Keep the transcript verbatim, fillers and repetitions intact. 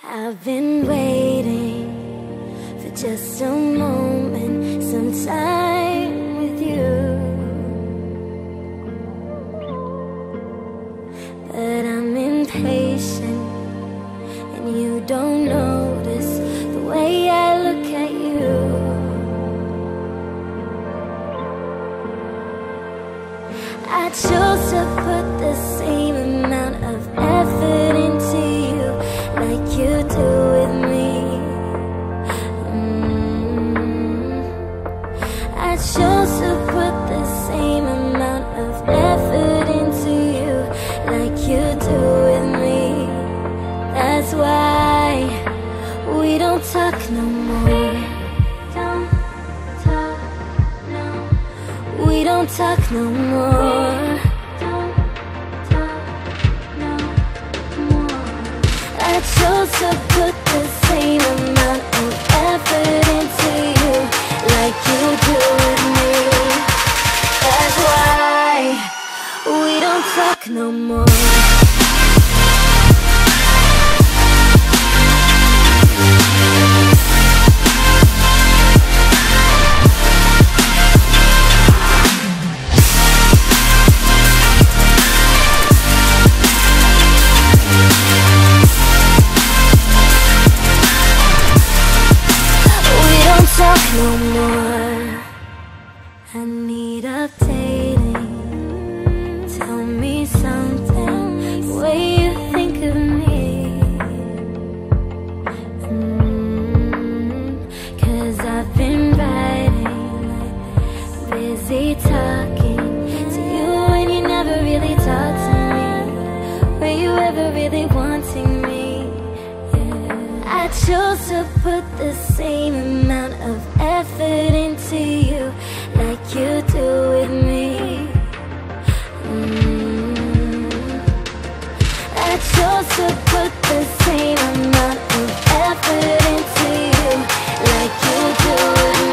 I've been waiting for just a moment, some time with you, but I'm impatient and you don't notice the way I look at you. I chose to put the same amount of effort into you like you do with me. mm. I chose to put the same amount of effort into you like you do with me. That's why we don't talk no more. Don't talk, no. We don't talk no more. Don't talk no more. I chose to put the same amount of effort into you like you do with me. That's why we don't talk no more. Talk no more. I need updating. Tell me something, the way you think of me. mm, Cause I've been writing, busy talking to you, and you never really talk to me. Were you ever really wanting me? Yeah. I chose to put the same amount of effort into you like you do with me. mm. I chose to put the same amount of effort into you like you do with me.